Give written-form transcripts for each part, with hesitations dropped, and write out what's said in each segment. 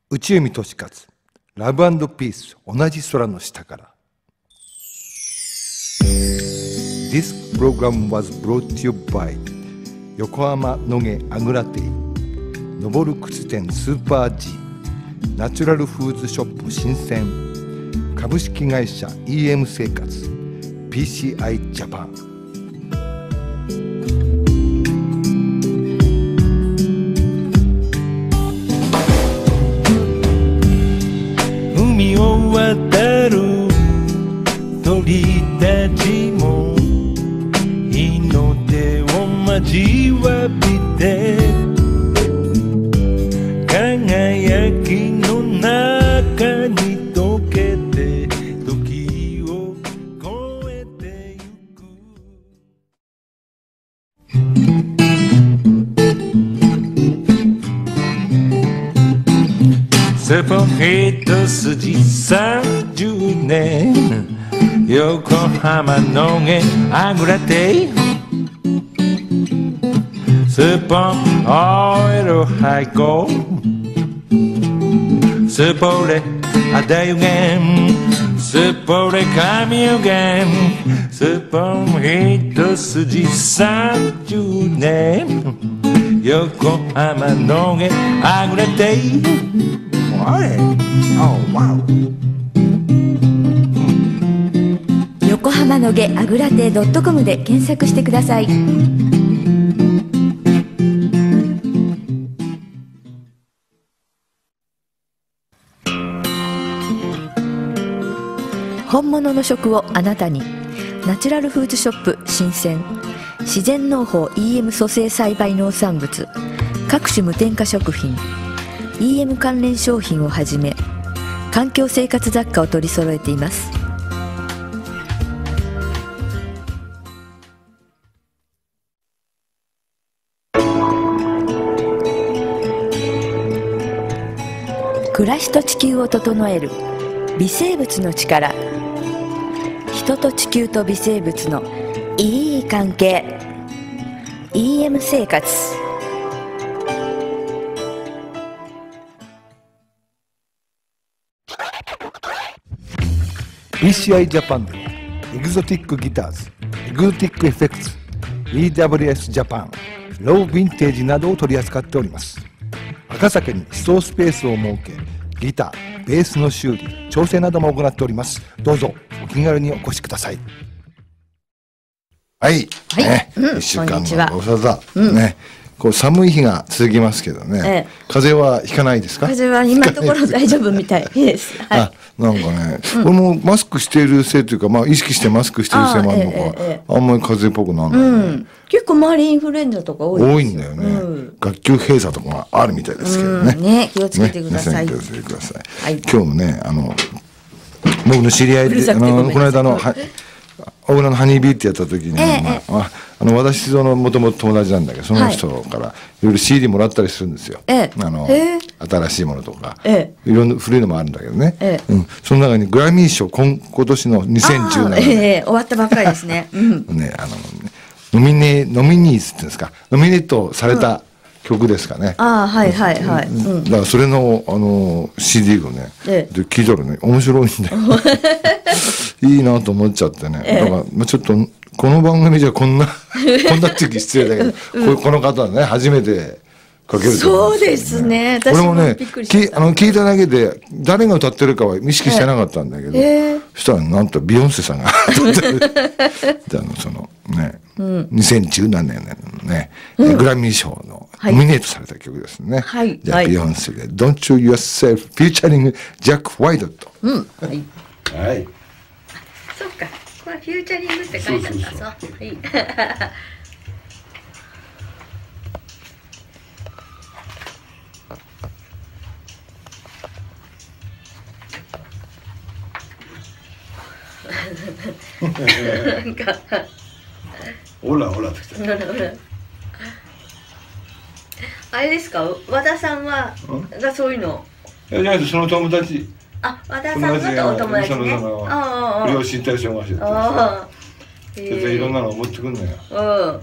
内海俊勝、ラブ&ピース、同じ空の下から。This program was brought to you by 横浜野毛あぐら亭、登る靴店スーパー G、ナチュラルフーズショップ新鮮、株式会社 EM 生活、PCI ジャパン。 海を渡る鳥たちも日の出を待ちわびて、輝きの中に溶けて時を越えてゆく。スポ一筋30年、横浜のげあぐら亭、スポンオイル配合、スポレアダユゲン、スポレ神湯ゲン、スポン一筋30年、横浜のげあぐら亭。 横浜のげあぐら亭 .com で検索してください。本物の食をあなたに、ナチュラルフーズショップ新鮮、自然農法 EM 蘇生栽培農産物、各種無添加食品、EM 関連商品をはじめ環境生活雑貨を取り揃えています。暮らしと地球を整える微生物の力、人と地球と微生物のいい関係、 EM 生活。 PCI ジャパンではエグゾティックギターズ、エグゾティックエフェクツ、 EWS ジャパン、ローヴィンテージなどを取り扱っております。赤坂に試奏スペースを設け、ギター、ベースの修理、調整なども行っております。どうぞお気軽にお越しください。はい、 はい、 ね、1週間のご無沙汰、ね、こう寒い日が続きますけどね、風邪はひかないですか？ 風邪は今のところ大丈夫みたいです。はい、 あ、なんかね、俺もマスクしているせいというか、まあ意識してマスクしているせいもあるのか、あんまり風邪っぽくならないね。 結構周りインフルエンザとか多いですよ。 多いんだよね。学級閉鎖とかがあるみたいですけどね。 ね、気をつけてください。 気をつけてください。今日もね、僕の知り合いで、この間の大浦のハニービーってやった時に、私のもともと友達なんだけど、その人からいろいろ CD もらったりするんですよ。新しいものとか、いろんな古いのもあるんだけどね。その中にグラミー賞、今年の2017年終わったばっかりですね。 ノミニーズっていうんですか、ノミネートされた曲ですかね。 はいはいはい。 だからそれのCD をね、聞いたらね、面白いんだよ。いいなと思っちゃってね。だからちょっとこの番組じゃこんなって失礼だけど、この方はね初めてかけると思うんですよね。 そうですね。 俺もね聞いただけで誰が歌ってるかは意識してなかったんだけど、そしたらなんとビヨンセさんが歌ってる。そのね、2017年のねグラミー賞のノミネートされた曲ですね。じゃあビヨンセで Don't You Yourself featuring Jack White。はい。 そうか、これフューチャリングって書いてあったぞ。はい。なんかほらほらってきた。 あれですか、和田さんはがそういうの。 いや、その友達。 あ、和田さんのお友達ね。 両親対象がしてて、いろんなの持ってくんのよ。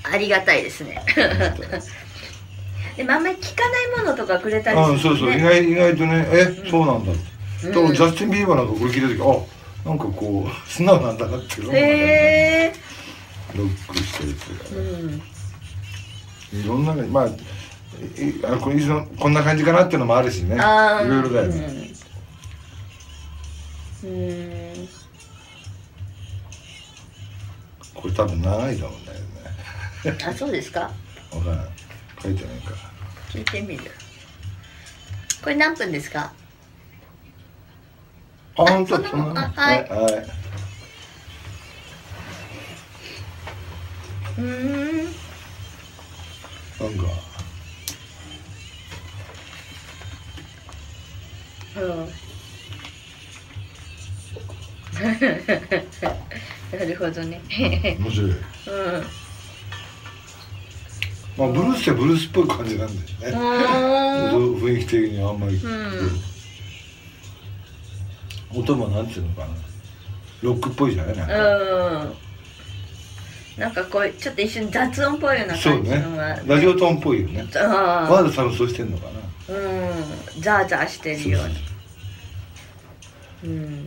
ありがたいですね。でもあんまり聞かないものとかくれたりするんですね。 そうそう、意外とね、そうなんだ。ジャスティン・ビーバーなんかこれ聞いた時、なんかこう素直なんだなっていうのがね、ロックしたやつがね、いろんなね、まあこんな感じかなっていうのもあるしね、いろいろだよね。これ多分長いだもんね。 あ、そうですか。 わからん、書いてないか。 聞いてみる。これ何分ですか。 あ、本当、そんなね。はい、はい。なんか。 なるほどね。 面白い。まあブルースってブルースっぽい感じなんだよね。雰囲気的にあんまり。音もなんていうのかな、ロックっぽいじゃない。 なんかこうちょっと一瞬雑音っぽいような感じのが、 ラジオトーンっぽいよね。わざと多分そうしてんのかな。 ザーザーしてるように。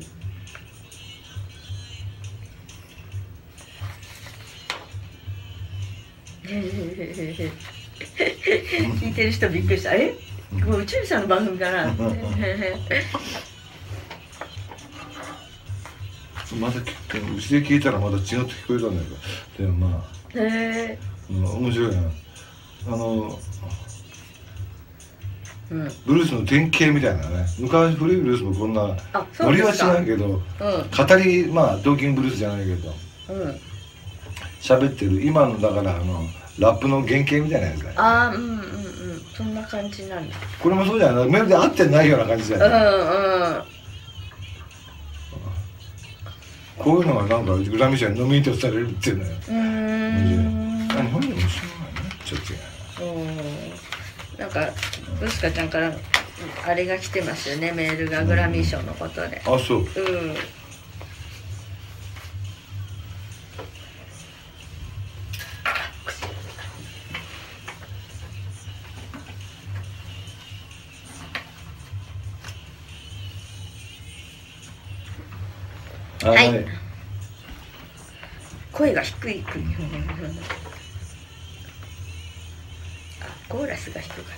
聞いてる人びっくりした。もう宇宙さんの番組かなって。 まだうちで聞いたらまだ違って聞こえたんだけど、でもまあ面白いな。ブルースの典型みたいなね。昔古いブルースもこんなノリは違うけど、語り、まあトーキングブルースじゃないけど喋ってる今のだからラップの原型みたいなやつだよね。 そんな感じなんだ。 これもそうじゃない、メロディー合ってないような感じだよね。こういうのがなんかグラミー賞にノミネートされるっていうのよ。日本でも一緒なのね、ちょっと違う。なんかブスカちゃんからあれが来てますよね、メールがグラミー賞のことで。 あ、そう。 はい。声が低い。コーラスが低かった。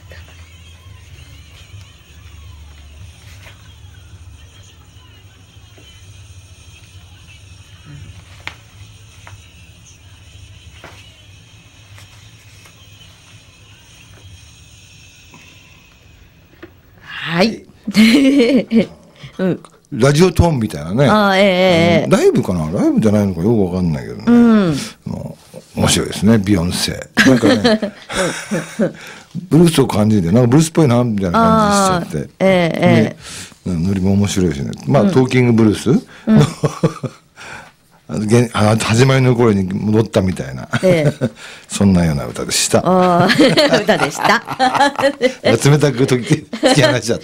はい。 ラジオトーンみたいなね。ライブかな、ライブじゃないのかよくわかんないけどね。面白いですね、ビヨンセ。なんかね、ブルースを感じて、なんかブルースっぽいなみたいな感じしちゃって。ノリも面白いしね。まあトーキングブルース始まりの頃に戻ったみたいな、そんなような歌でした。 歌でした。 冷たく突き放しちゃった。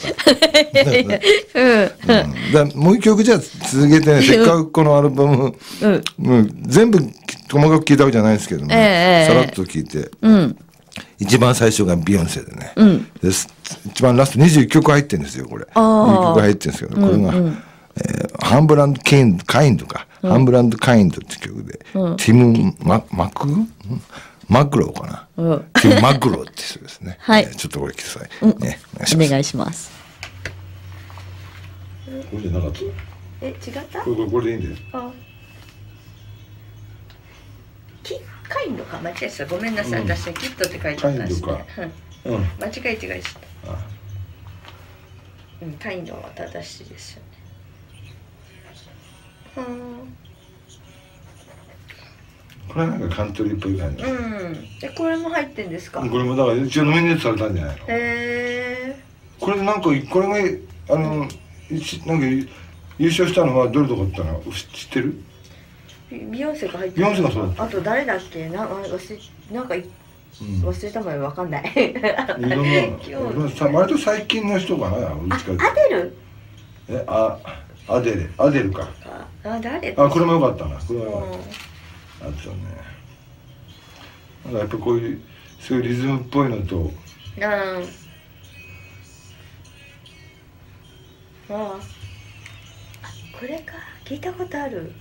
もう一曲じゃあ続けてね、せっかくこのアルバム全部細かく聞いたわけじゃないですけどね、さらっと聞いて、一番最初がビヨンセでね、一番ラスト21曲入ってるんですよ、これ。21曲入ってるんですけど、これがハンブランド・カインドか。ハンブランド・カインドって曲で、ティム・マグローかな。ティム・マグローって人ですね。ちょっとこれください。お願いします。 これじゃなかった。 違った？ これでいいんです。 カインドか、間違えてた。ごめんなさい、私キットって書いてあったんですね。間違え違いした。カインドは正しいですよね。 これはなんかカントリーっぽい感じ。 これも入ってんですか？ これもだから一応ノミネートされたんじゃないの？これでなんかこれがなんか優勝したのはどれとかっての知ってる？ ビヨンセが入ってる。 ビヨンセがそうだった。 あと誰だっけ？なんか忘れたまでわかんない。 割と最近の人かな。 アデル？ アデルか。 誰？ これもよかったな。これはよかった。あとね。 なんかやっぱこういうそういうリズムっぽいのと、 これか、聞いたことある。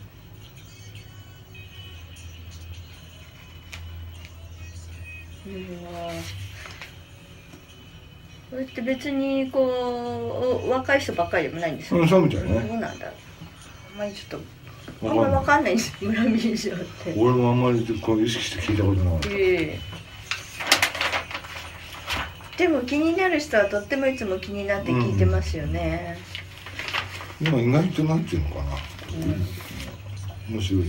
これって別にこう若い人ばっかりでもないんですよ。 そうみたいね。 どうなんだろう。あんまりちょっとあんまりわかんないんですよ、村民賞って。 俺もあんまりこう意識して聞いたことない。 でも気になる人はとってもいつも気になって聞いてますよね。 でも意外となんていうのかな。面白い。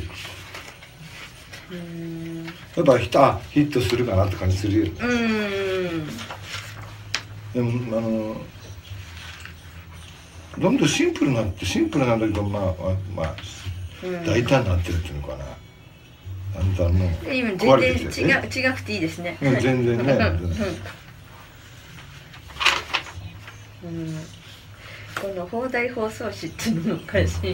やっぱヒットするかなって感じするよ。でもどんどんシンプルなんだけど大胆になってるっていうのかな。あんたもう今全然違くていいですね。 全然ね。 この放題放送紙っていうのもおかしい。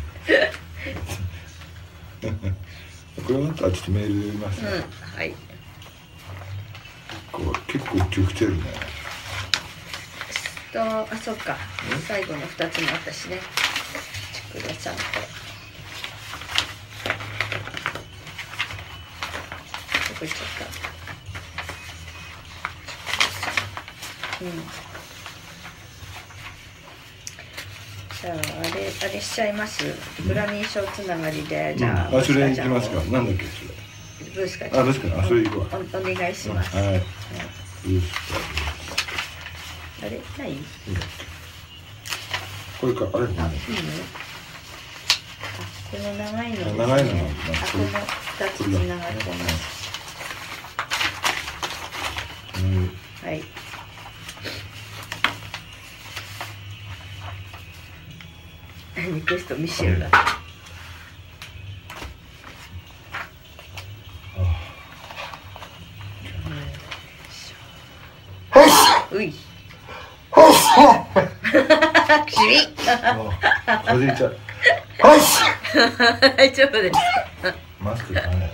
これまたちょっとメール読みますね。 はい。 結構一曲来てるね。 そうか。最後の2つもあったしね。ちくろさんと。どこ行っちゃった。じゃああれしちゃいます。グラミー賞つながりで、じゃあ。 それいきますか。なんだっけそれ。 ブースか。 ブースか。それいくわ。 お願いします。 はい。ブースか。 あれない？ これか。あれ。いいの？ この長いのですね。 長いの。 この2つつながってます。はい。リクエストミシェルだ。うい。くしみ。 風邪ひいちゃう。 大丈夫です。 マスクだね。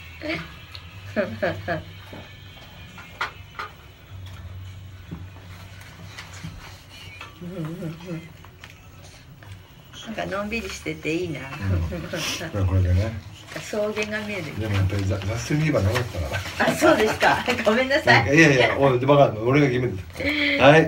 なんかのんびりしてていいな。 これでね。 草原が見える。 でもやっぱり雑誌見ればなかったから。 あ、そうですか。ごめんなさい。 いやバカ、俺が決めて。はい。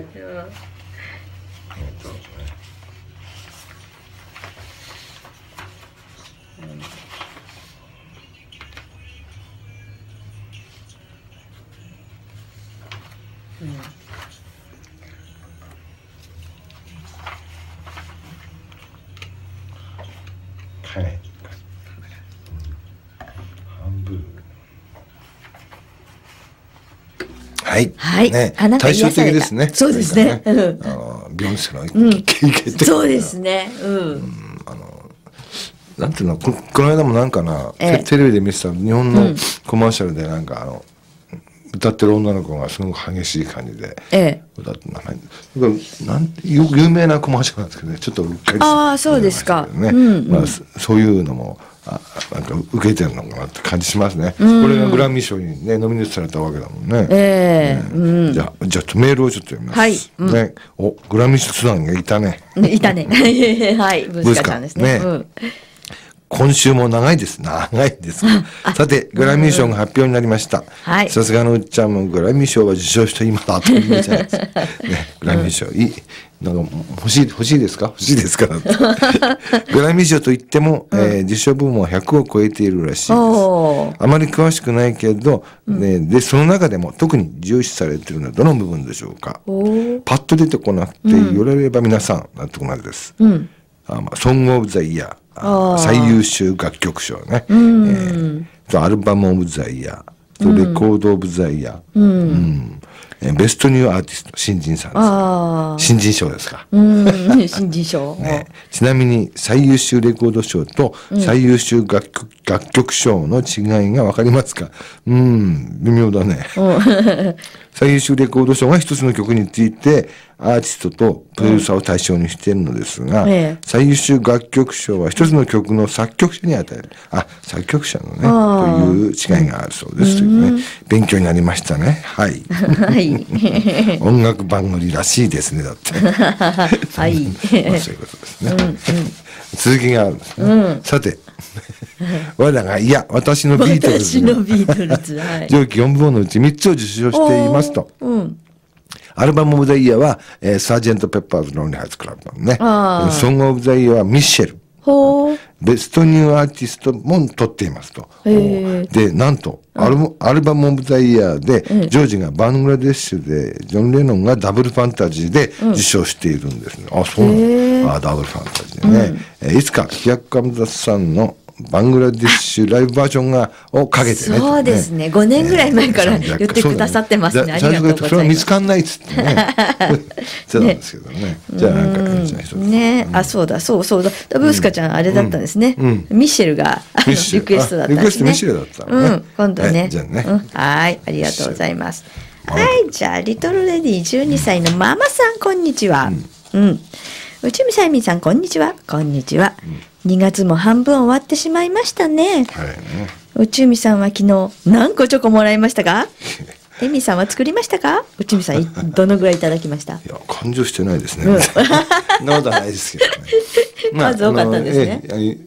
はい。半分。はい。 はい。 ね、対照的ですね。 そうですね。 ビヨンセの経験って。 そうですね。 なんていうの、この間もなんかな、テレビで見てた日本のコマーシャルでなんか歌ってる女の子がすごく激しい感じで歌って有名なコマーシャルなんですけどね、ちょっとうっかりああ、そうですか。 そういうのもなんか受けてるのかなって感じしますね。これがグラミー賞にねノミネートされたわけだもんね。じゃあメールをちょっと読みます。ね、グラミー賞つながりがいたね。 いたね。はい、ブースカちゃんですね。 今週も長いです。さて、グラミー賞が発表になりました。さすがのうっちゃんもグラミー賞は受賞した今だと言うじゃないですか。グラミー賞、なんか欲しいですかグラミー賞といっても、受賞部門は100を超えているらしいです。あまり詳しくないけど、で、その中でも特に重視されているのはどの部分でしょうか。パッと出てこなくて言われれば皆さん、納得なるです。ソング・オブ・ザ・イヤー、最優秀楽曲賞ね。アルバム・オブ・ザ・イヤー、レコード・オブ・ザ・イヤー。ベストニューアーティスト、新人さんです。新人賞ですか。 新人賞。 ちなみに最優秀レコード賞と最優秀楽曲賞の違いが分かりますか？微妙だね。最優秀レコード賞は一つの曲についてアーティストとプロデューサーを対象にしているのですが、 ええ最優秀楽曲賞は一つの曲の作曲者に与える。作曲者のね、という違いがあるそうです。というね、勉強になりましたね。はい。 はい。 音楽番組らしいですね、だって。 はい。 そういうことですね。続きがあるんですね。さて、我らが、いや、私のビートルズが私のビートルズ。はい。 上記4部門のうち3つを受賞していますと。アルバムオブザイヤーは、サージェント・ペッパーズ・ロンリー・ハイツ・クラブのね。ソングオブザイヤーはミッシェル。 ほう。 ベストニューアーティストも取っていますと。で、なんと、アルバムオブザイヤーで、ジョージがバングラデシュで、ジョン・レノンがダブルファンタジーで受賞しているんですね。そうなの。ダブルファンタジーでね。いつか、ヒアッカム・ザ・さんのバングラデシュライブバージョンをかけてね。 そうですね。5年ぐらい前から言ってくださってますね。ありがとうございます。 それは見つかんないっつってね。そうなんですけどね。じゃあなんかね、そうだ。ブースカちゃんあれだったんですね。ミッシェルがリクエストだったんですね。 ミッシェルだったのね。 今度ね。 じゃあね。 はい、ありがとうございます。はい、じゃあリトルレディ12歳のママさんこんにちは。内海さゆみさんこんにちは。こんにちは。2月も半分終わってしまいましたね。内海さんは昨日何個チョコもらいましたか？エミさんは作りましたか？内海さんどのぐらいいただきました？ いや感情してないですね。そんなことはないですけどね。 数多かったんですね。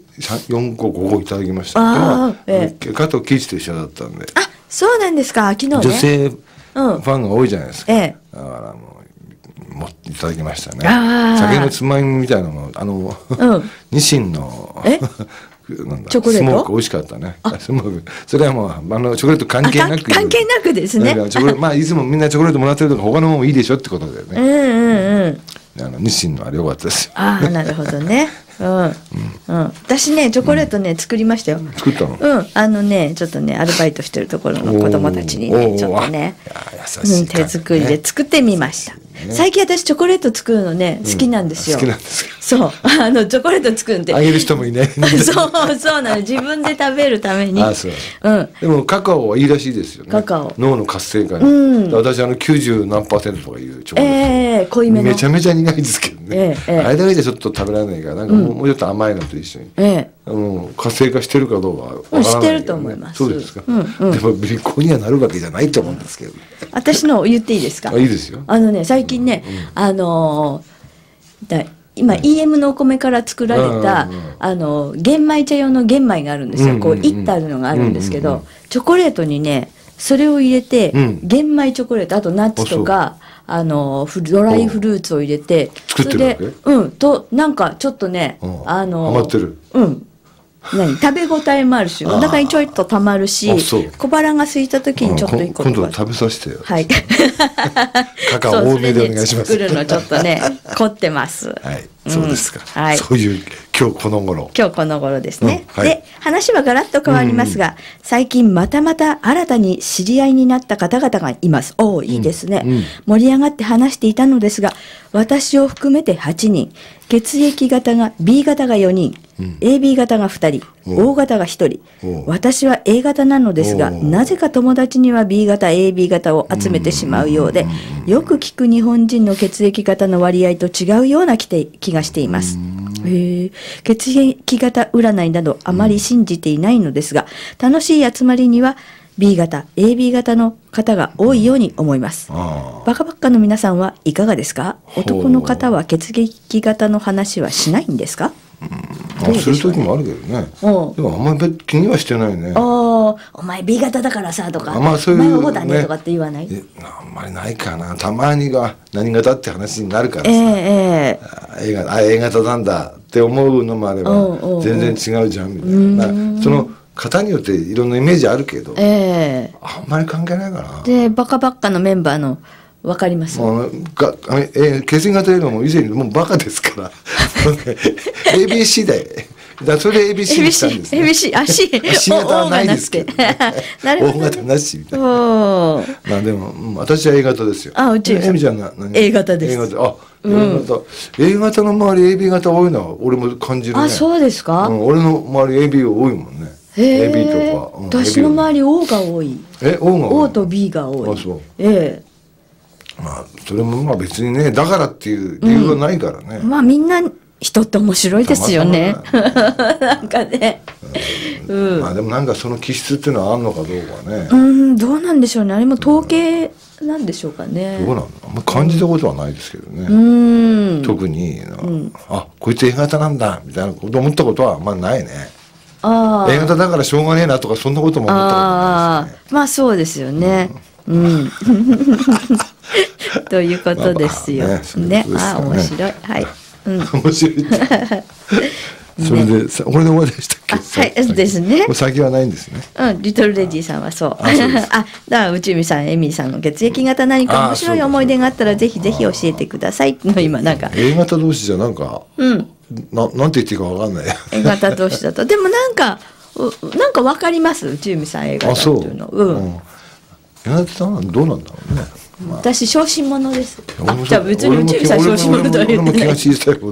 4個5個いただきました。加藤貴一と一緒だったんで。 そうなんですか。昨日ね。 女性ファンが多いじゃないですか。だからもういただきましたね。酒のつまみみたいなのニシンのチョコレートスモーク美味しかったね。スモークそれはもうチョコレート関係なく関係なくですね。 いつもみんなチョコレートもらってるとか他のものもいいでしょってことでね。ニシンのあれ良かったですよ。 なるほどね。私ねチョコレートね作りましたよ。 作ったの？ ちょっとねアルバイトしてるところの子供たちにねちょっとね手作りで作ってみました。最近私チョコレート作るのね好きなんですよ。 好きなんですか？ そうチョコレート作るんであげる人もいない。 そうなの自分で食べるために。 でもカカオはいいらしいですよね。 カカオ脳の活性化に。私90何%とかいうチョコレート。 濃いめの。 めちゃめちゃ苦いですけどね。あれだけじゃちょっと食べられないからなんかもうちょっと甘いのと一緒に。活性化してるかどうかわからない。 してると思います。 そうですか。でも尾行にはなるわけじゃないと思うんですけど。 私の言っていいですか？ いいですよ。 最近ね今 EM のお米から作られた玄米茶用の玄米があるんですよ。こういってあるのがあるんですけど、チョコレートにねそれを入れて玄米チョコレートあとナッツとかドライフルーツを入れて作ってるわけ？ なんかちょっとねハマってる。 食べ応えもあるしお腹にちょいとたまるし小腹が空いた時にちょっと1個今度食べさせてよ。 はいカカオ多めでお願いします。 作るのちょっとね凝ってます。 はいそうですか。そういう今日この頃ですね。 で話はガラッと変わりますが最近また新たに知り合いになった方々がいます。いいですね。盛り上がって話していたのですが私を含めて8人血液型が B 型が4人AB 型が2人 O 型が1人私は A 型なのですがなぜか友達には B 型 AB 型を集めてしまうようでよく聞く日本人の血液型の割合と違うような気がしています。血液型占いなどあまり信じていないのですが楽しい集まりにはB 型 AB 型の方が多いように思います。バカバッカの皆さんはいかがですか？男の方は血液型の話はしないんですか？ する時もあるけどね。でもあんまり気にはしてないね。 お前 B 型だからさとか、お前は O だねとかって言わない？ あんまりないかな。たまにが何型って話になるからさ、A 型なんだって思うのもあれば全然違うじゃんみたいな。その型によっていろんなイメージあるけど、あんまり関係ないかな。 でバカバッカのメンバーのわかります？ 血液型よりも以前にもうバカですから ABC でそれで ABC にしたんですね。 ABC 型はないですけど、O 型なしみたいな。でも私は A 型ですよ。 うちエミちゃんが何？ A 型です。 A 型の周り AB 型多いのは俺も感じるね。 そうですか？ 俺の周り AB 多いもんね。AB とか。 私の周り O が多い。 O と B が多い。 まあそれもまあ別にねだからっていう理由はないからね、 まあみんな人って面白いですよね。なんかね、 まあでもなんかその気質っていうのはあんのかどうかね、 どうなんでしょうね。あれも統計なんでしょうかね。 どうなの、あんま感じたことはないですけどね、特に、あこいつ A 型なんだみたいなこと思ったことはあんまないね。A 型だからしょうがねえなとかそんなことも思ったことないですね。 まあそうですよね。ということですよ。ね、面白い。はい。 面白い。それでこれで終わりでしたっけ？ はいですね。 先はないんですね。 リトルレディさんはそう。だから内海さん、エミリーさんの血液型何か面白い思い出があったらぜひぜひ教えてくださいの今なんか。 A 型同士じゃなんかなんて言っていいかわかんない。 A 型同士だとでもなんかわかります内海さん A 型っていうの。 A 型どうなんだろうね。 私小心者です。じゃあ別に内海さん小心者とは言ってない。 ち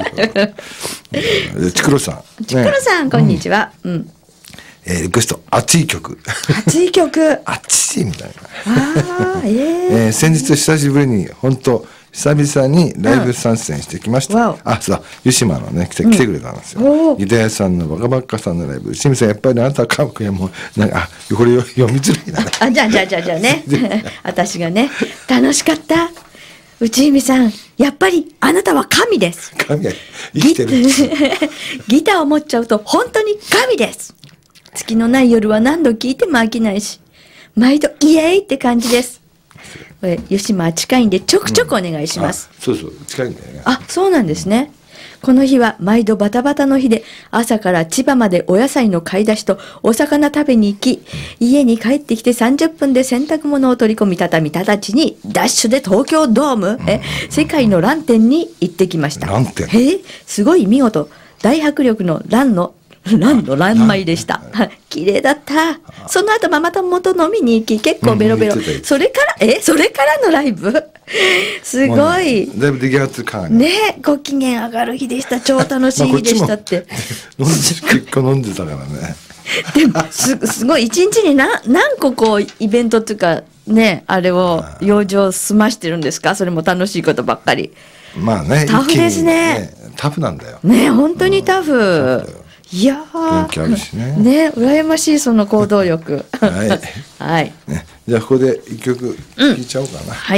くろさん。 ちくろさんこんにちは。 リクエスト熱い曲。 熱い曲。 熱いみたいな。先日久しぶりに本当久々にライブ参戦してきました。そう湯島のね来てくれたんですよ。ギター屋さんのバカバッカさんのライブ。清水さんやっぱりあなたは韓国やもうなんかこれ読みづらいなね。 じゃあね。私がね楽しかった。内海さんやっぱりあなたは神です。 神は生きてる。 ギターを持っちゃうと本当に神です。月のない夜は何度聴いても飽きないし毎度イエーイって感じです。これ湯島は近いんでちょくちょくお願いします。 そう近いんだよね。 そうなんですね。この日は毎度バタバタの日で朝から千葉までお野菜の買い出しとお魚食べに行き、家に帰ってきて30分で洗濯物を取り込み畳み直ちにダッシュで東京ドーム、世界のラン店に行ってきました。すごい見事大迫力のラン米でした。綺麗だった。その後ママ友と飲みに行き結構ベロベロ。それからのライブすごい。 だいぶ出来上がってる感ね。ご機嫌上がる日でした。超楽しい日でしたって。 結構飲んでたからね。 でもすごい一日に何個こうイベントっていうかねあれを養生済ましてるんですか。それも楽しいことばっかり。 まあね。 タフですね。 タフなんだよ。 ね本当にタフ。いや元気あるしね。 羨ましいその行動力。はい。 じゃあここで一曲聴いちゃおうかな。 はい。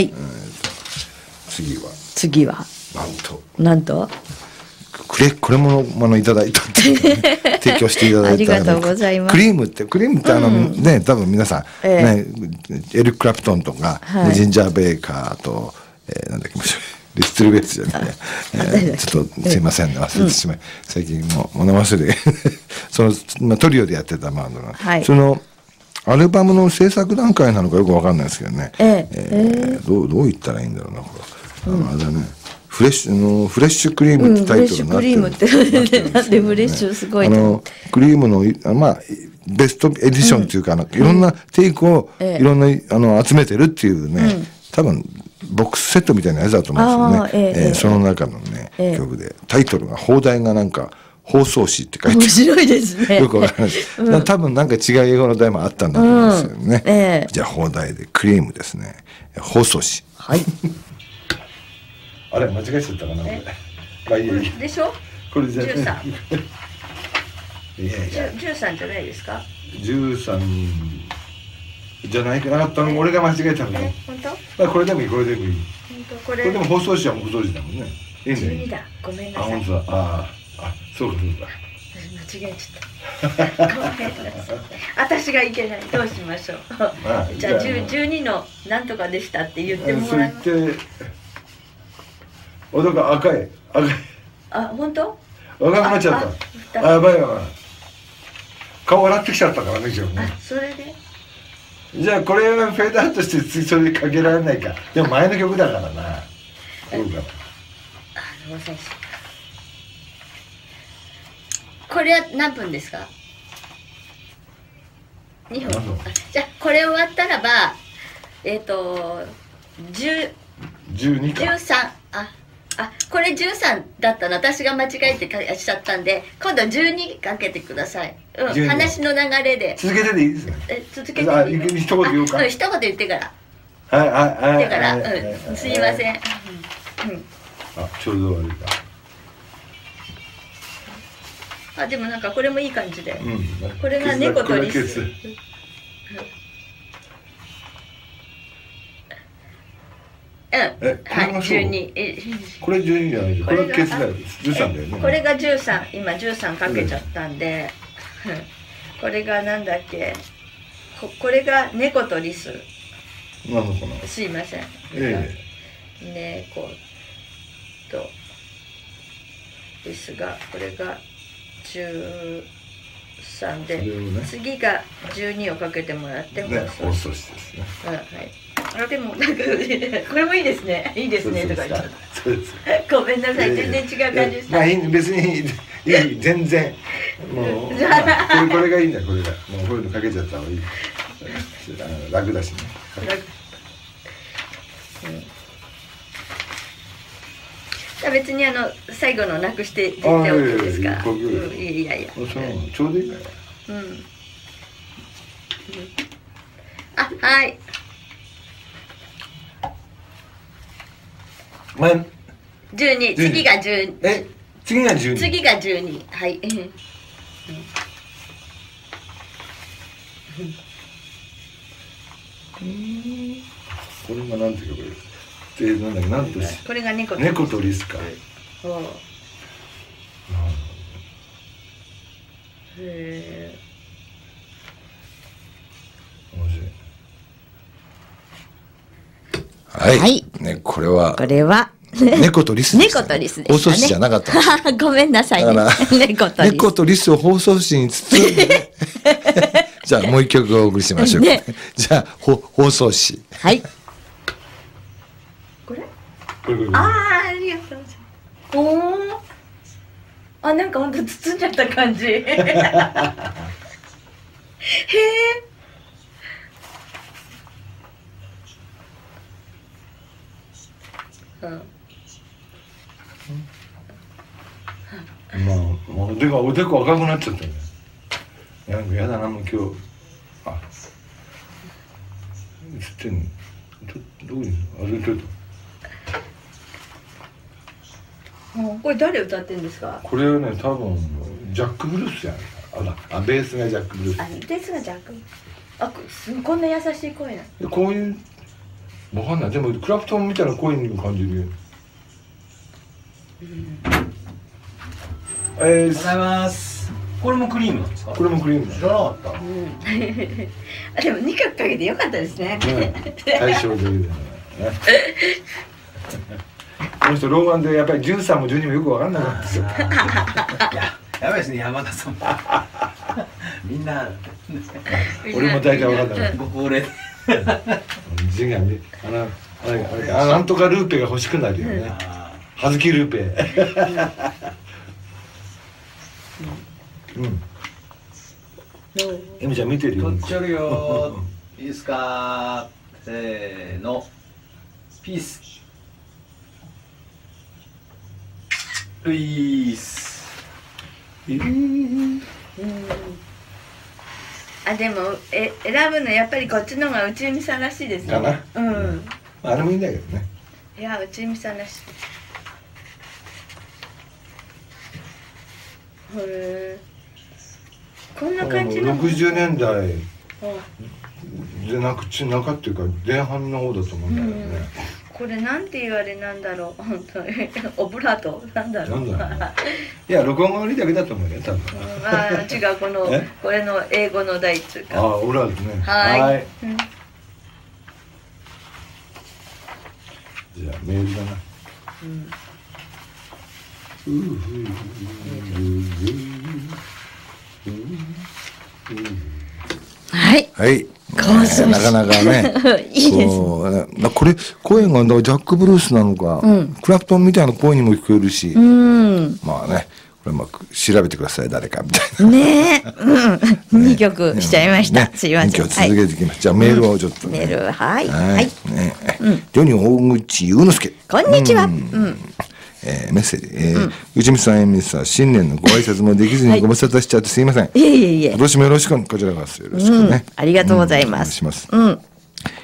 次は。なんと。 これもいただいたって提供していただいた。 ありがとうございます。 クリームってね多分皆さんねエリック・クラプトンとかジンジャー・ベーカーとなんだっけリストルベースじゃないちょっとすいませんね忘れてしまい最近もう物忘れそのトリオでやってたバンドのそのアルバムの制作段階なのかよくわかんないですけどねどう言ったらいいんだろうなこれあれだねフレッシュクリームってタイトルになってる。フレッシュクリームってなんでフレッシュすごいクリームのまあベストエディションっていうかいろんなテイクをいろんな集めてるっていうね多分ボックスセットみたいなやつだと思うんですよね。その中のね曲でタイトルが放題がなんか放送紙って書いてある。 面白いですね。 よくわからない。多分なんか違う英語の題もあったんだと思うんですよね。じゃあ放題でクリームですね。放送紙。はい。あれ間違えちゃったかな。まあいいや。 でしょ？ これじゃ 13。13じゃないですか ？13じゃないかなったの俺が間違えたのね。 本当？ これでもいいこれでもいい。これでも放送紙は放送紙だもんね。 12だ。ごめんなさい。 本当だ。そうか。 間違えちゃった。ごめんなさい。私がいけない。どうしましょう。じゃあ12のなんとかでしたって言ってもらいます。 赤い。 本当？ 赤くなっちゃった。やばい。顔洗ってきちゃったからね今日ね。 それで。 じゃあこれはフェードアウトして次それでかけられないか。でも前の曲だからな。どうかな。 これは何分ですか？2分。じゃあこれ終わったらば 12か。 13これ13だったの私が間違えてしちゃったんで今度12かけてください。話の流れで続けてでいいですか？ 続けていい？ 一言言おうか。 一言言ってから。 はいはいはい。 だから、すいません。 あ、ちょうど終わりか。 あ、でもなんかこれもいい感じで。これが猫とリス。はい、12。 これ12じゃない。これケースだよ。13だよね。 これが13、今13かけちゃったんで、これがなんだっけ。これが猫とリス。 なのかな。 すいません。猫とリスが、これが13で、次が12をかけてもらって放送しですね。 はい。あ、でもなんかこれもいいですね。いいですねとか言って。そうです。ごめんなさい、全然違う感じでした。 まあ別にいい、全然もうこれがいいんだよ、これが。もうこういうのかけちゃった方がいい。楽だしね。 別に最後のなくして出ておくんですか。いや。 ちょうどいいから。 あ、はい。12、次が12。 次が12。 次が12。はい。 これがなんていうかこれ。なんだっけ、なんとし。 これが猫とリスか。 はい。ね、これは猫とリス。 猫とリス。 放送紙じゃなかった。 ごめんなさいね。 猫とリスを放送紙に包んで。じゃあもう一曲お送りしましょう。じゃあ放送紙。 はい。これ？ありがとうございます。あ、なんか本当包んじゃった感じ。へえ。 まあおでこ赤くなっちゃったね。なんかやだな、もう今日。あ、映ってんの。どこに歩いてると。 これ誰歌ってんですか。 これはね、多分ジャック・ブルースじゃないか。ベースがジャック・ブルース。 ベースがジャック。こんな優しい声な。 こういうわかんない。でもクラプトンみたいな声にも感じるよ。 おはようございます。これもクリームなんですか。 これもクリーム。 知らなかった。 でも2角かけてよかったですね。 対照的だね。この人老眼でやっぱり13も12もよくわかんなかったですよ。 やばいですね、山田さん。みんな。 俺も大体わかんなかった。 ご高齢。 字がね、なんとかルーペが欲しくなるよね。はずきルーペ。エミちゃん見てるよ。 こっちおるよ。いいですか。せーの。ピース。ういーす。 あ、でも選ぶのやっぱりこっちの方が内海さんらしいですね。 かな。あれもいいんだけどね。 いや、内海さんらしい。こんな感じの。 60年代でなくっていうか前半の方だと思うんだよね。 これなんていうあれなんだろう、本当にオブラートなんだろう。 いや、録音が悪いだけだと思うよ、多分。 違う、これの英語の題っていうか。 オブラートね。 はい。 じゃあメールだな。 はい。 はい。なかなかね。 いいです。 これ声がジャック・ブルースなのか、クラプトンみたいな声にも聞こえるし。まあね、これ調べてください、誰かみたいな。 ねえ、2曲しちゃいました。すいません。 2曲続けていきます。じゃあメールをちょっと。 メール、はい。 ジョニー大口祐之介。 こんにちは。 メッセージ、内海さん、エミさん、新年のご挨拶もできずにご無沙汰しちゃってすいません。 いえいえいえ。 今年もよろしく、こちらがよろしくね。 ありがとうございます。 お願いします。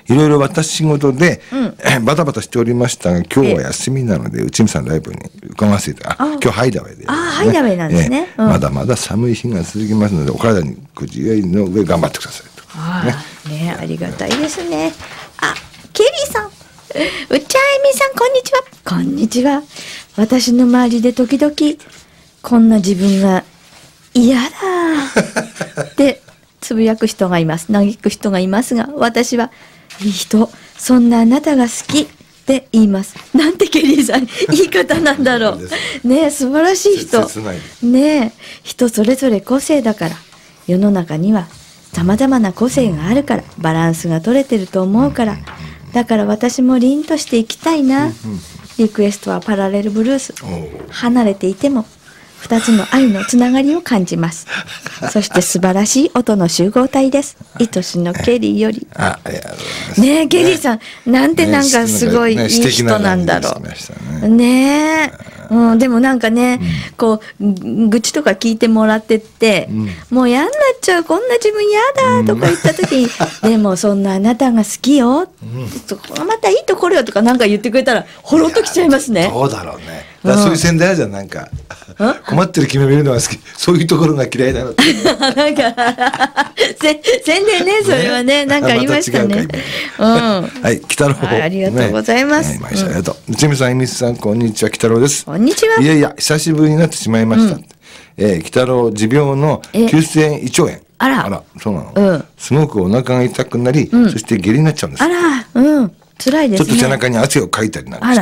いろいろ私仕事で、バタバタしておりましたが、今日は休みなので、内海さんライブに伺わせて、今日ハイダウェイで、 ハイダウェイなんですね。 まだまだ寒い日が続きますので、お体にご自愛の上頑張ってくださいと。 ね、ありがたいですね。ケリーさん、うちあいみさん、こんにちは。こんにちは。私の周りで時々、こんな自分が嫌だってつぶやく人がいます。嘆く人がいますが、私はいい人、そんなあなたが好きって言います。なんてケリーさん、言い方なんだろう。ねえ、素晴らしい人。ねえ、人それぞれ個性だから、世の中には様々な個性があるから、バランスが取れてると思うから、だから私も凛としていきたいな。リクエストはパラレルブルース。離れていても二つの愛のつながりを感じます。そして素晴らしい音の集合体です。愛しのケリーより。ねえ、ケリーさん、なんてなんかすごいいい人なんだろう。ねえ。でもなんかね、こう、愚痴とか聞いてもらってって、もう嫌になっちゃう、こんな自分嫌だとか言った時に、でもそんなあなたが好きよ。そこがまたいいところよとかなんか言ってくれたら、ほろっときちゃいますね。 どうだろうね。そういう宣伝あるじゃん、なんか。困ってる君を見るのが好き。そういうところが嫌いだなって。 なんか、宣伝ね、それはね、なんかありましたね。 はい、北郎。 ありがとうございます。 ありがとう。内海さん、恵美さん、こんにちは、北郎です。 こんにちは。 いやいや、久しぶりになってしまいました。北郎、持病の急性胃腸炎。あら、そうなの。すごくお腹が痛くなり、そして下痢になっちゃうんです。 あら、辛いですね。 ちょっと背中に汗をかいたりなんかして。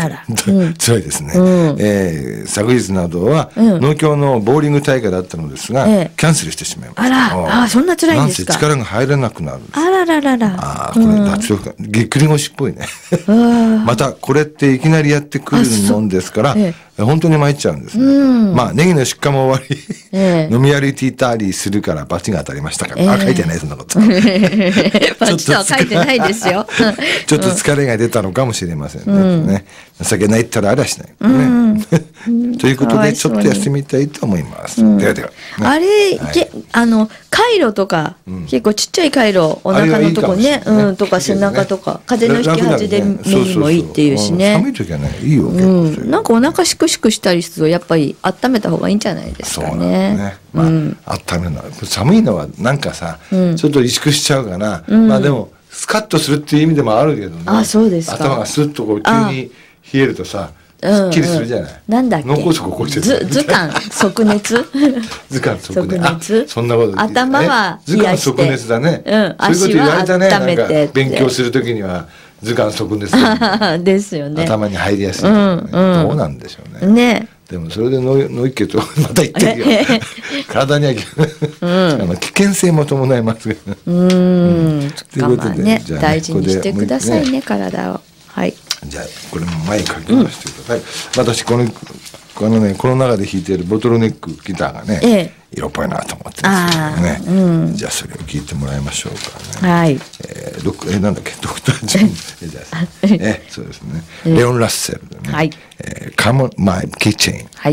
辛いですね。昨日などは、農協のボーリング大会だったのですが、キャンセルしてしまいました。 そんな辛いんですか。 なんせ力が入らなくなるんです。 あらららら。 これ脱力感、ぎっくり腰っぽいね。また、これっていきなりやってくるもんですから、本当に参っちゃうんですね。まあ、ネギの出荷も終わり、飲み歩いていたりするから罰が当たりましたから。書いてない、そんなこと。 罰とは書いてないですよ。 ちょっと疲れが出たのかもしれませんね。情けないったらありゃしない。ということで、ちょっと休みたいと思います。ではでは。 あれ、カイロとか、結構ちっちゃいカイロ、お腹のとこね、とか背中とか、風邪の引き始で目にもいいっていうしね。 寒い時はね、いいよ。 なんかお腹しくしくしたりすると、やっぱり温めた方がいいんじゃないですかね。 温めるのは、寒いのはなんかさ、ちょっと萎縮しちゃうかな。まあでも、スカッとするっていう意味でもあるけどね。 そうですか。 頭がスッとこう急に冷えるとさ、すっきりするじゃない。 なんだっけ。 脳梗塞起こしてる。 図鑑即熱。 図鑑即熱。そんなこと。 頭は図鑑即熱だね。そういうこと言われたね。なんか勉強するときには図鑑即熱ですよね。 頭に入りやすい。どうなんでしょうね。ね。でもそれで脳一血とまた言ってるよ。体には危険性も伴いますが。ということで、 大事にしてくださいね、体を。はい。 じゃあこれも前かけましてください。私この中で弾いているボトルネックギターがね、色っぽいなと思ってますけどね。じゃあそれを聴いてもらいましょうかね。はい。なんだっけ、ドクター・ジョン。そうですね。レオン・ラッセルでね。はい。Come on my kitchen。はい。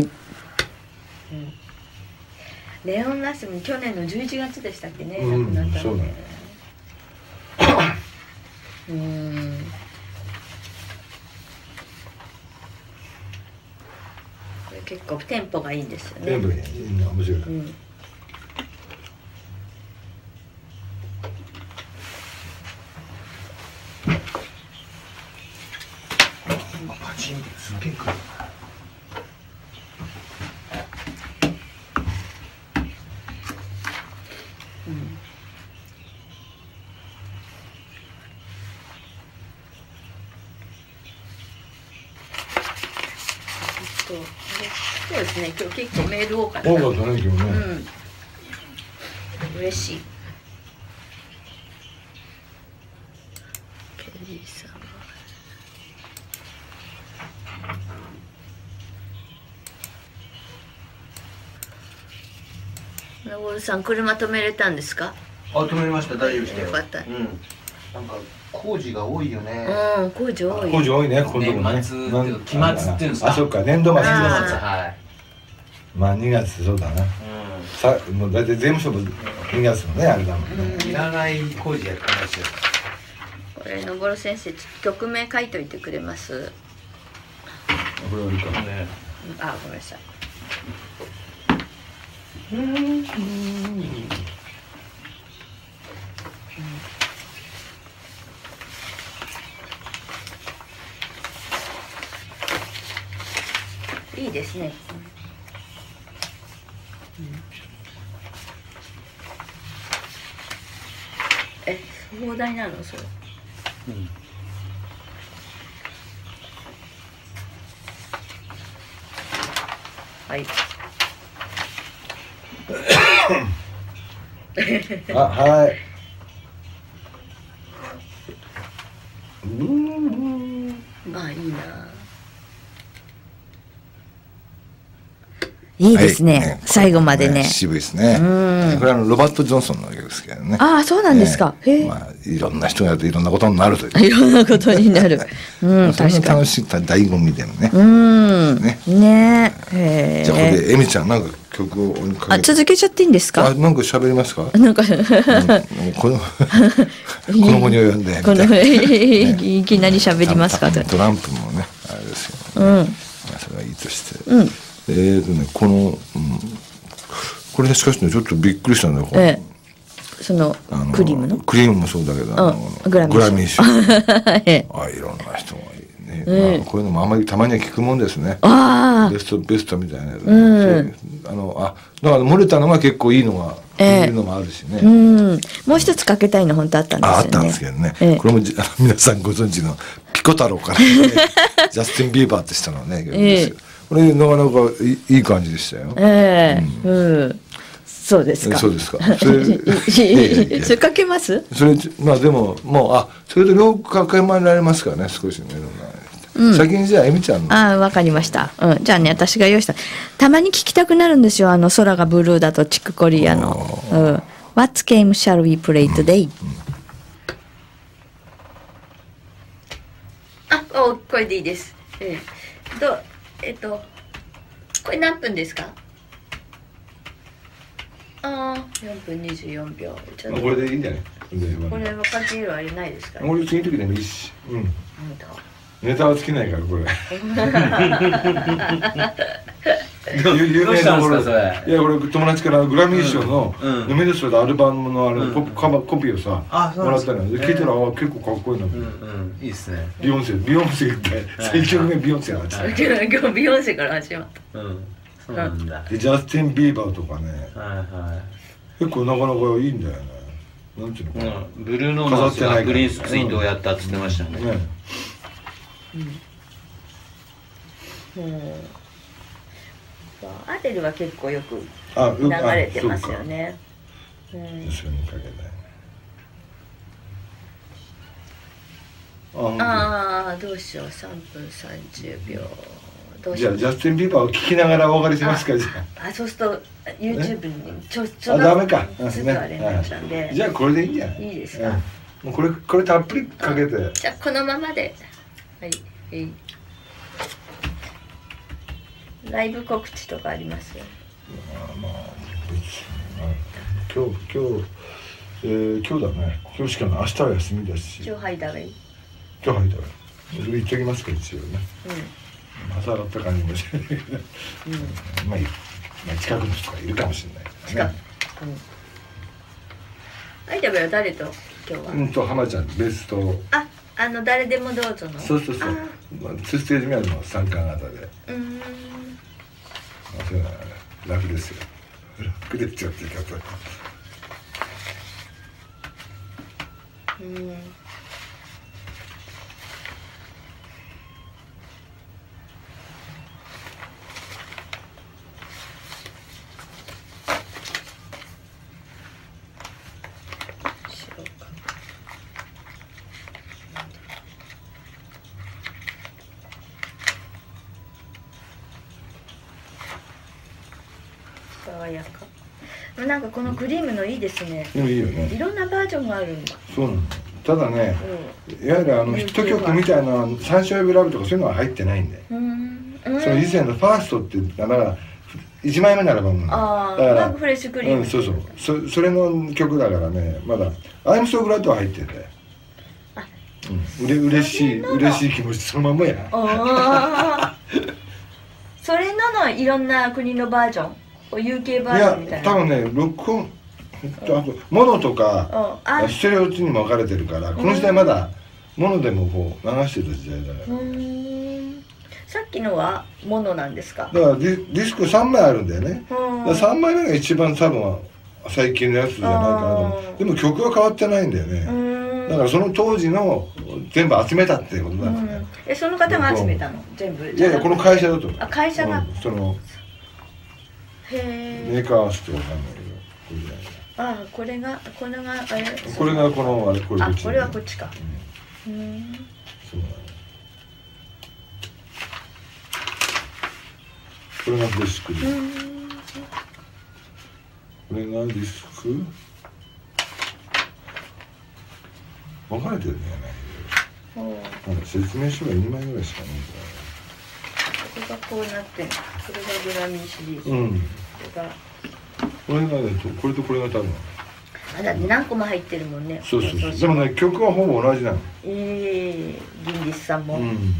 レオン・ラッセルも去年の11月でしたっけね、亡くなったのね。結構テンポがいいんですよね。 テンポがいい、面白い。パチンすげえくる。 そうですね。今日結構メール多かった。 多かったね、今日ね。 嬉しい。ケリーさん。ナゴルさん、車止めれたんですか？ 止めました。大丈夫です。 よかった。 なんか工事が多いよね。 工事多い。 工事多いね。 年末期末っていうんですか。 そっか、年度末。 はい。 まあ2月そうだな。もう大体税務署も2月のねあれだもんね。 いらない工事やってますよ。 これのぼる先生曲名書いといてくれます。 これあるかね。 あ、ごめんなさい。いいですね。え、壮大なのそれ。はい。 あ、はい。 まあいいな。いいですね。 はい最後までね。 渋いですね。これはロバート・ジョンソンの曲ですけどね。 ああ、そうなんですか。 まあいろんな人がやるといろんなことになるという。 いろんなことになる。うん、 それ確かに。 が楽しい醍醐味でもね。 ねえ。 じゃあこれでエミちゃんなんか曲を追いかけて。 続けちゃっていいんですか。 なんか喋りますか。 なんかこの子に呼んで。 このいきなり喋りますか。 トランプもねあれですよね。それはいいとして。このこれしかしねちょっとびっくりしたんだよ。 そのクリームのクリームもそうだけどグラミー賞。 あ、いろんな人がね。こういうのもあまりたまには聞くもんですね。ベストみたいなやつ。だから漏れたのが結構いいのがいるのもあるしね。 もう一つかけたいの本当あったんですよね。 あったんですけどね。これも皆さんご存知のピコ太郎からジャスティン・ビーバーって人のね。これなかなかいい感じでしたよ。そうですか。そうですか。それかけます？ それまあでももうそれと両方かけまられますからね少しね。先にじゃあエミちゃんの。 わかりました。じゃあね私が用意した。たまに聞きたくなるんですよ。空がブルーだとチックコリアの。What game shall we play today？これでいいです。これ何分ですか？4分24秒。 これでいいんじゃない？ これはかけるあれないですか？ これ次の時でもいいし。ネタは尽きないからこれ。有名なこれ。いやこれ友達からグラミー賞の「ノミネートしたアルバムのコピーをさもらったのよ。聞いたら結構かっこいいな。 いいですね。 ビヨンセって1曲目ビヨンセが始まった。 今日ビヨンセから始まった。 そうなんだ。 でジャスティン・ビーバーとかね。結構なかなかいいんだよね。なんていうのかな。 ブルーノーマンスがグリーンツインドをやったって言ってましたね。 アデルは結構よく流れてますよね。 一緒にかけたい。 どうしよう3分30秒。 じゃあジャスティン・ビーバーを聞きながらお別れしますか。じゃあそうすると YouTube にちょっとダメか。 すぐあれになっちゃうんで。 じゃあこれでいいんじゃない？ いいですか。 もうこれたっぷりかけて。 じゃあこのままで。はい。ライブ告知とかあります？ 今日だね。今日しかない。明日は休みだし。 今日入ったらいい？ 今日入ったらいい。それ言っときますか一応ね。朝だった感じもしれないけど。まあ近くの人がいるかもしれないからね。 入ったら誰と今日は？ 浜ちゃんベースと。 誰でもどうぞの。 そう。2ステージ目の参加型で。楽ですよ。楽でちゃって言い方。 爽やか。なんかこのクリームのいいですね。 いいよね。 いろんなバージョンがあるんだ。そうなの。 ただね、いわゆるヒット曲みたいなサンシャインラブとかそういうのは入ってないんで。その以前のファーストってだから1枚目のアルバムなんだ。だからフレッシュクリーム。 それの曲だからね、まだアイムソーグラッドは入ってるんだよ。 嬉しい気持ちそのままや。 それのいろんな国のバージョン、UK バージョンみたいな。 多分ね、録音あとモノとかステレオにも分かれてるから、この時代まだモノでもこう流してた時代だから。 さっきのはモノなんですか？ だからディスク3枚あるんだよね。3枚目が一番多分は最近のやつじゃないかなと思う。でも曲は変わってないんだよね。だからその当時の全部集めたっていうことだからね。 その方が集めたの全部？ いやいや、この会社だと。 会社がそのメーカーはちょっと分かんないけど、 これがあれ、 これがこのあれ、これこれはこっちか。 そうだね。これがディスクで、これがディスク分かれてるんだよね。説明書が2枚ぐらいしかないんだよ。 これがこうなってる。これがグラミーシリーズ。 これがね、これとこれが多分だって何個も入ってるもんね。 そう。でもね、曲はほぼ同じなの。 ギンギスさんも。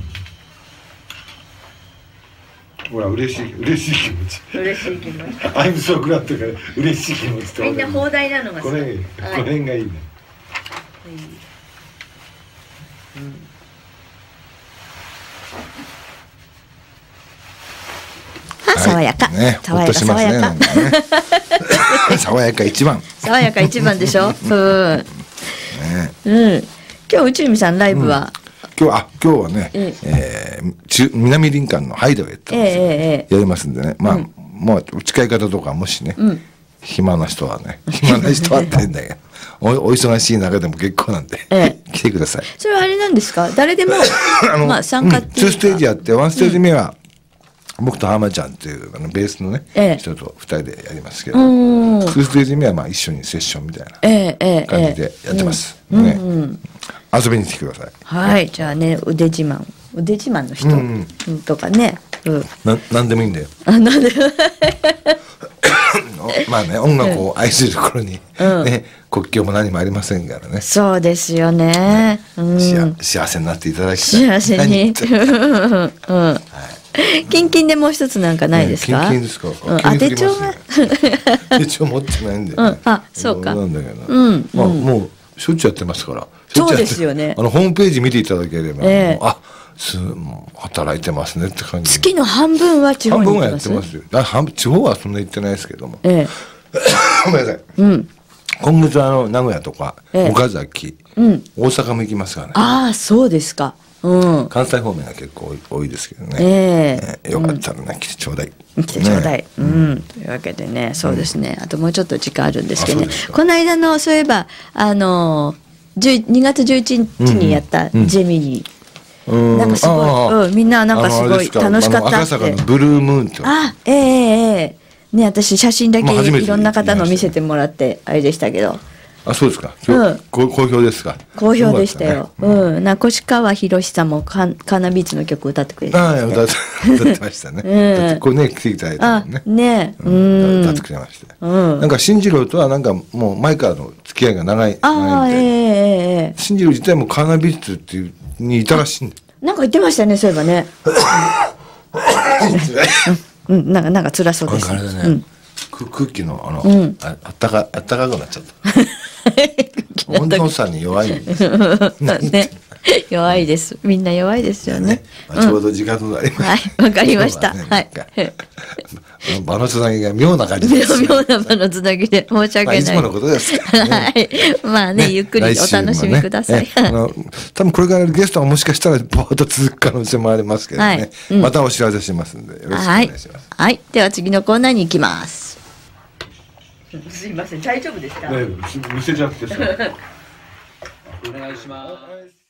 ほら、嬉しい気持ち。I'm so glad とか嬉しい気持ちと。 みんな放題なのがこれがいいね。 爽やか。 ほっとしますね。爽やか一番。 爽やか一番でしょ。今日内海さんライブは。 今日はね、南林間のハイドウェイってやりますんでね。もう近い方とかもしね、暇な人はって言うんだけど、お忙しい中でも結構なんで来てください。 それはあれなんですか？誰でも参加っていうか。2 ステージあって、1ステージ目は僕と浜ちゃんっていうベースのね人と2人でやりますけど、2ステージ目は一緒にセッションみたいな感じでやってますね。遊びに来てください。はい、 じゃあね、腕自慢の人とかね、 なんでもいいんだよ。まあね、音楽を愛する頃にね、国境も何もありませんからね。 そうですよね。 幸せになっていただきたい。 幸せに。キンキンでもう一つなんかないですか？ キンキンですか？ 手帳が。 手帳持ってないんで。 そうか。 なんだけど。もうしょっちゅうやってますから。 そうですよね。 ホームページ見ていただければ、働いてますねって感じ。 月の半分は地方に行ってます。 半分はやってますよ。地方はそんな行ってないですけども。ごめんなさい。今月は名古屋とか岡崎、大阪も行きますからね。 ああ、そうですか。 関西方面が結構多いですけどね。よかったらね、来てちょうだい。 来てちょうだい。というわけでね、そうですね。あともうちょっと時間あるんですけどね。この間のそういえば2月11日にやったジェミニー。なんかすごい、みんななんかすごい楽しかったって。 赤坂のブルームーンと。 ね、私写真だけいろんな方の見せてもらってあれでしたけど。 そうですか。好評ですか。 好評でしたよ。越川博さんもカーナビーツの曲歌ってくれてました。 歌ってましたね。これね、来ていただいたのね。歌ってくれました。なんか進次郎とはなんかもう前からの付き合いが長いみたいな。進次郎自体もカーナビーツっていうにいたらしいんだ。 なんか言ってましたね、そういえばね。なんか辛そうです。 空気のあったかくなっちゃった。温度差に弱いんです。 弱いです。みんな弱いですよね。 ちょうど時間となりました。 はい、わかりました。はい。 場のつなぎが妙な感じです。 妙な場のつなぎで申し訳ない。 いつものことですからね。 はい。まあね、ゆっくりお楽しみください。 多分これからゲストはもしかしたらぼーっと続く可能性もありますけどね。またお知らせしますんでよろしくお願いします。 はい。では次のコーナーに行きます。すいません、大丈夫でした？ 見せちゃってさ。 お願いします。